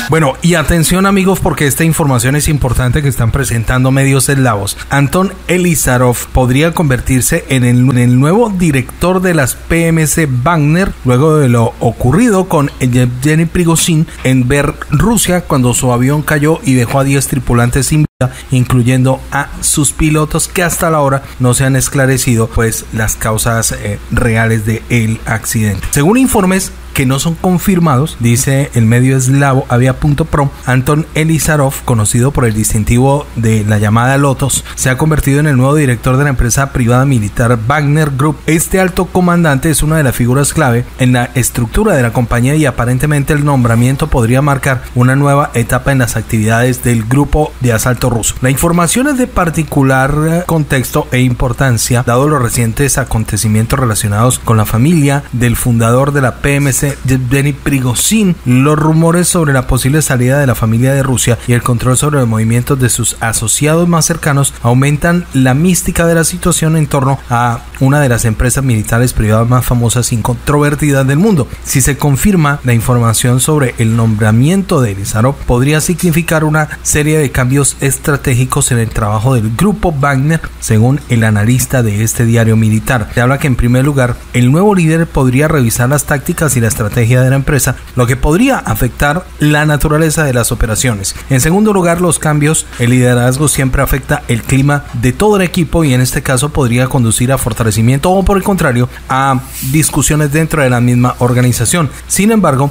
Bueno, y atención amigos, porque esta información es importante que están presentando medios eslavos. Anton Elizarov podría convertirse en el nuevo director de las PMC Wagner luego de lo ocurrido con Yevgeny Prigozhin en Rusia, cuando su avión cayó y dejó a 10 tripulantes sin vida, incluyendo a sus pilotos, que hasta la hora no se han esclarecido pues las causas reales del accidente. Según informes que no son confirmados, dice el medio eslavo Avia.pro, Anton Elizarov, conocido por el distintivo de la llamada Lotos, se ha convertido en el nuevo director de la empresa privada militar Wagner Group. Este alto comandante es una de las figuras clave en la estructura de la compañía y aparentemente el nombramiento podría marcar una nueva etapa en las actividades del grupo de asalto ruso. La información es de particular contexto e importancia, dado los recientes acontecimientos relacionados con la familia del fundador de la PMC, Yevgeny Prigozhin, los rumores sobre la posible salida de la familia de Rusia y el control sobre los movimientos de sus asociados más cercanos aumentan la mística de la situación en torno a una de las empresas militares privadas más famosas y controvertidas del mundo. Si se confirma la información sobre el nombramiento de Elizarov, podría significar una serie de cambios estratégicos en el trabajo del grupo Wagner, según el analista de este diario militar. Se habla que en primer lugar, el nuevo líder podría revisar las tácticas y la estrategia de la empresa, lo que podría afectar la naturaleza de las operaciones. En segundo lugar, los cambios, el liderazgo siempre afecta el clima de todo el equipo y en este caso podría conducir a fortalecimiento o por el contrario a discusiones dentro de la misma organización. Sin embargo,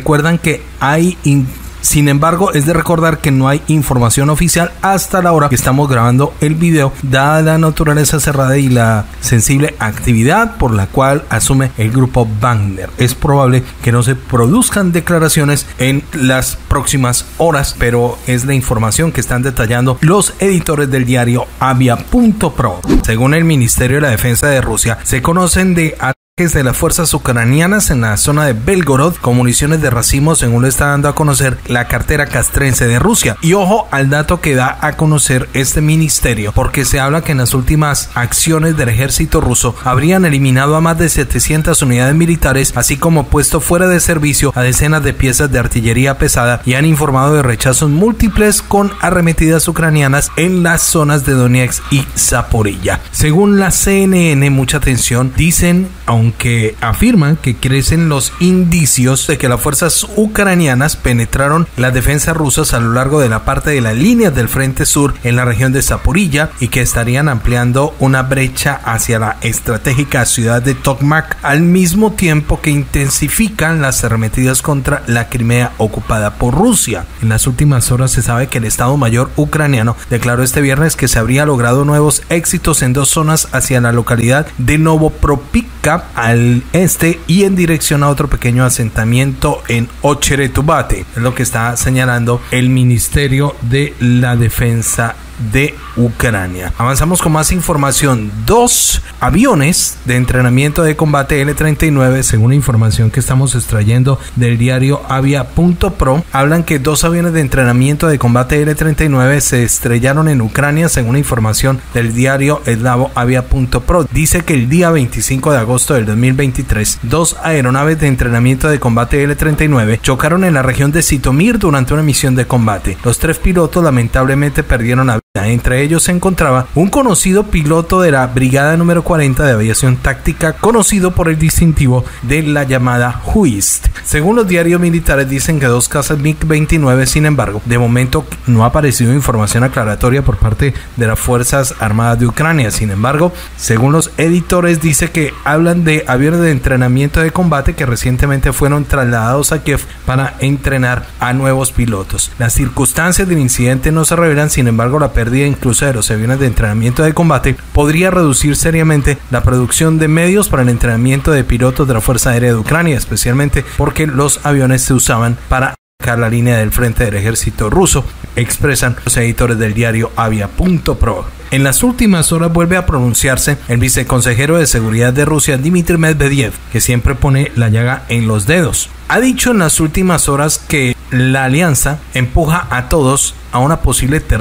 es de recordar que no hay información oficial hasta la hora que estamos grabando el video, dada la naturaleza cerrada y la sensible actividad por la cual asume el grupo Wagner. Es probable que no se produzcan declaraciones en las próximas horas, pero es la información que están detallando los editores del diario Avia.pro. Según el Ministerio de la Defensa de Rusia, se conocen de de las fuerzas ucranianas en la zona de Belgorod con municiones de racimo, según lo está dando a conocer la cartera castrense de Rusia. Y ojo al dato que da a conocer este ministerio, porque se habla que en las últimas acciones del ejército ruso habrían eliminado a más de 700 unidades militares, así como puesto fuera de servicio a decenas de piezas de artillería pesada, y han informado de rechazos múltiples con arremetidas ucranianas en las zonas de Donetsk y Zaporilla. Según la CNN, mucha atención, dicen, aunque afirman que crecen los indicios de que las fuerzas ucranianas penetraron las defensas rusas a lo largo de la parte de las líneas del frente sur en la región de Zaporilla y que estarían ampliando una brecha hacia la estratégica ciudad de Tokmak, al mismo tiempo que intensifican las arremetidas contra la Crimea ocupada por Rusia. En las últimas horas se sabe que el Estado Mayor ucraniano declaró este viernes que se habría logrado nuevos éxitos en dos zonas hacia la localidad de Novopropivka al este y en dirección a otro pequeño asentamiento en Ocheretubate, es lo que está señalando el Ministerio de la Defensa de Ucrania. Avanzamos con más información. 2 aviones de entrenamiento de combate L-39, según la información que estamos extrayendo del diario Avia.pro, hablan que 2 aviones de entrenamiento de combate L-39 se estrellaron en Ucrania, según la información del diario eslavo Avia.pro. Dice que el día 25 de agosto del 2023, 2 aeronaves de entrenamiento de combate L-39 chocaron en la región de Zitomir durante una misión de combate. Los 3 pilotos lamentablemente perdieron la vida. Entre ellos se encontraba un conocido piloto de la Brigada número 40 de Aviación Táctica, conocido por el distintivo de la llamada Huist. Según los diarios militares, dicen que 2 cazas MiG-29, sin embargo, de momento no ha aparecido información aclaratoria por parte de las Fuerzas Armadas de Ucrania. Sin embargo, según los editores, dice que hablan de aviones de entrenamiento de combate que recientemente fueron trasladados a Kiev para entrenar a nuevos pilotos. Las circunstancias del incidente no se revelan, sin embargo, la pérdida incluso de los aviones de entrenamiento de combate podría reducir seriamente la producción de medios para el entrenamiento de pilotos de la Fuerza Aérea de Ucrania, especialmente porque los aviones se usaban para marcar la línea del frente del ejército ruso, expresan los editores del diario Avia.pro. En las últimas horas vuelve a pronunciarse el viceconsejero de Seguridad de Rusia, Dmitry Medvedev, que siempre pone la llaga en los dedos. Ha dicho en las últimas horas que la alianza empuja a todos a una posible tercera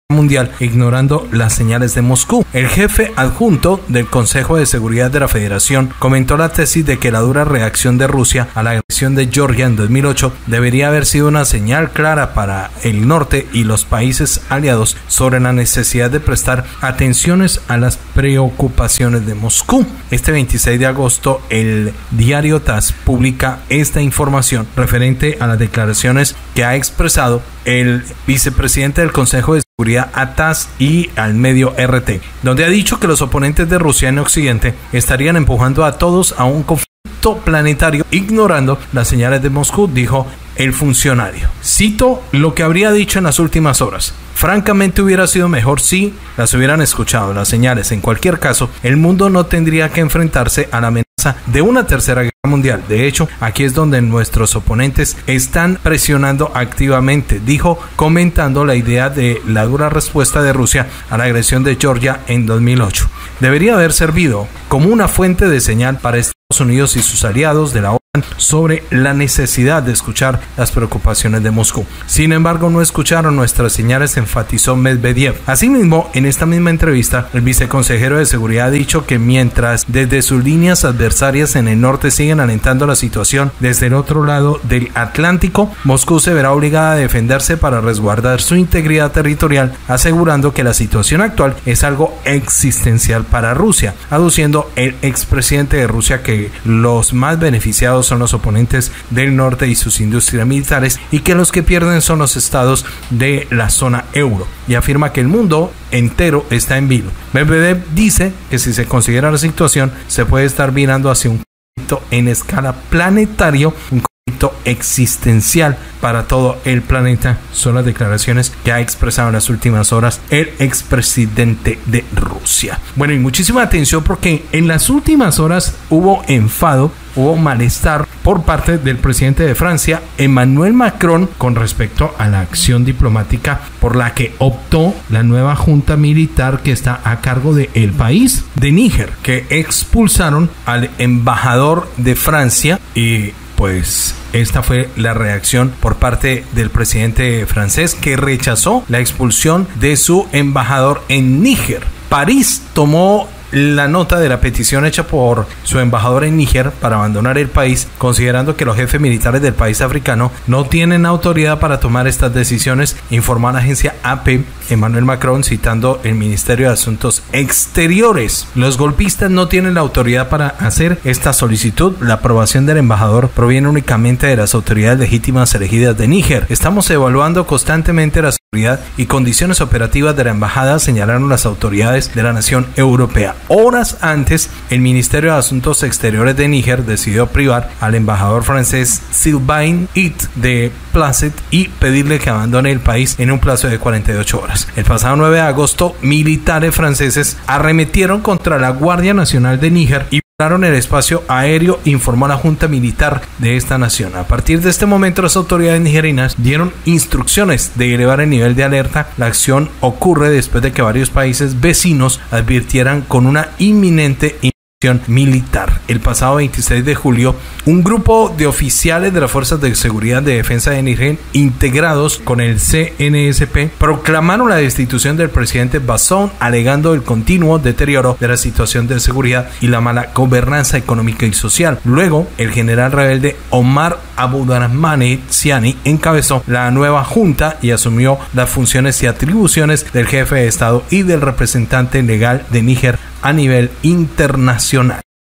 Mundial, ignorando las señales de Moscú. El jefe adjunto del Consejo de Seguridad de la Federación comentó la tesis de que la dura reacción de Rusia a la agresión de Georgia en 2008 debería haber sido una señal clara para el norte y los países aliados sobre la necesidad de prestar atenciones a las preocupaciones de Moscú. Este 26 de agosto, el diario TASS publica esta información referente a las declaraciones que ha expresado el vicepresidente del Consejo de Seguridad a TASS y al medio RT, donde ha dicho que los oponentes de Rusia en Occidente estarían empujando a todos a un conflicto planetario, ignorando las señales de Moscú, dijo el funcionario. Cito lo que habría dicho en las últimas horas. Francamente hubiera sido mejor si las hubieran escuchado las señales. En cualquier caso, el mundo no tendría que enfrentarse a la amenaza de una tercera guerra mundial. De hecho, aquí es donde nuestros oponentes están presionando activamente, dijo, comentando la idea de la dura respuesta de Rusia a la agresión de Georgia en 2008. Debería haber servido como una fuente de señal para Estados Unidos y sus aliados de la OTAN sobre la necesidad de escuchar las preocupaciones de Moscú. Sin embargo, no escucharon nuestras señales, enfatizó Medvedev. Asimismo, en esta misma entrevista, el viceconsejero de Seguridad ha dicho que mientras desde sus líneas adversarias en el norte siguen alentando la situación, desde el otro lado del Atlántico, Moscú se verá obligada a defenderse para resguardar su integridad territorial, asegurando que la situación actual es algo existencial para Rusia, aduciendo el expresidente de Rusia que los más beneficiados son los oponentes del norte y sus industrias militares y que los que pierden son los estados de la zona euro, y afirma que el mundo entero está en vilo. Medvedev dice que si se considera la situación se puede estar virando hacia un conflicto en escala planetario, un conflicto existencial para todo el planeta. Son las declaraciones que ha expresado en las últimas horas el expresidente de Rusia. Bueno, y muchísima atención porque en las últimas horas hubo enfado, hubo malestar por parte del presidente de Francia, Emmanuel Macron, con respecto a la acción diplomática por la que optó la nueva junta militar que está a cargo del país de Níger, que expulsaron al embajador de Francia. Y pues esta fue la reacción por parte del presidente francés, que rechazó la expulsión de su embajador en Níger. París tomó la nota de la petición hecha por su embajador en Níger para abandonar el país, considerando que los jefes militares del país africano no tienen autoridad para tomar estas decisiones, informó a la agencia AP Emmanuel Macron, citando el Ministerio de Asuntos Exteriores. Los golpistas no tienen la autoridad para hacer esta solicitud. La aprobación del embajador proviene únicamente de las autoridades legítimas elegidas de Níger. Estamos evaluando constantemente la seguridad y condiciones operativas de la embajada, señalaron las autoridades de la nación europea. Horas antes, el Ministerio de Asuntos Exteriores de Níger decidió privar al embajador francés Sylvain It de Placet y pedirle que abandone el país en un plazo de 48 horas. El pasado 9 de agosto, militares franceses arremetieron contra la Guardia Nacional de Níger y violaron el espacio aéreo, informó la Junta Militar de esta nación. A partir de este momento, las autoridades nigerianas dieron instrucciones de elevar el nivel de alerta. La acción ocurre después de que varios países vecinos advirtieran con una inminente militar. El pasado 26 de julio, un grupo de oficiales de las Fuerzas de Seguridad de Defensa de Níger, integrados con el CNSP, proclamaron la destitución del presidente Bazoum, alegando el continuo deterioro de la situación de seguridad y la mala gobernanza económica y social. Luego, el general rebelde Omar Abdurrahmane Tiani encabezó la nueva junta y asumió las funciones y atribuciones del jefe de Estado y del representante legal de Níger a nivel internacional.